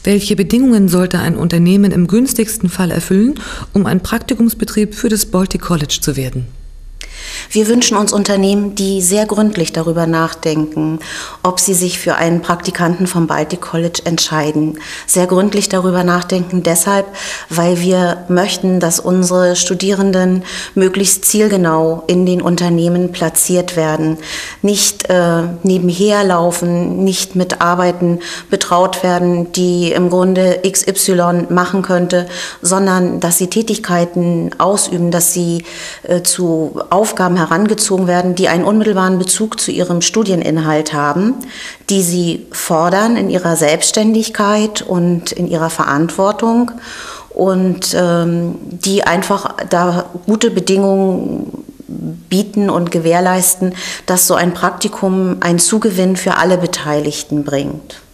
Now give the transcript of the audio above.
Welche Bedingungen sollte ein Unternehmen im günstigsten Fall erfüllen, um ein Praktikumsbetrieb für das Baltic College zu werden? Wir wünschen uns Unternehmen, die sehr gründlich darüber nachdenken, ob sie sich für einen Praktikanten vom Baltic College entscheiden. Sehr gründlich darüber nachdenken deshalb, weil wir möchten, dass unsere Studierenden möglichst zielgenau in den Unternehmen platziert werden. Nicht nebenher laufen, nicht mit Arbeiten betraut werden, die im Grunde XY machen könnte, sondern dass sie Tätigkeiten ausüben, dass sie zu Aufgaben herangezogen werden, die einen unmittelbaren Bezug zu ihrem Studieninhalt haben, die sie fordern in ihrer Selbstständigkeit und in ihrer Verantwortung und die einfach da gute Bedingungen bieten und gewährleisten, dass so ein Praktikum einen Zugewinn für alle Beteiligten bringt.